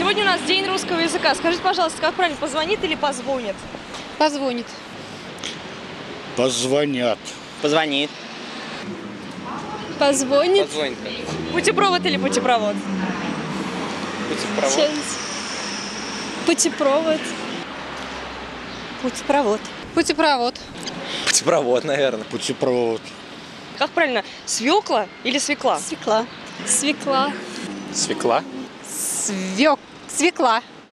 Сегодня у нас день русского языка. Скажите, пожалуйста, как правильно, позвонит или позвонит? Позвонит. Позвонят. Позвонит. Позвонит. Позвонит. Путепровод или путепровод? Путепровод. Путепровод. Путепровод. Путепровод. Путепровод, наверное. Путепровод. Как правильно, свекла или свекла? Свекла. Свекла. Свекла. Свекла.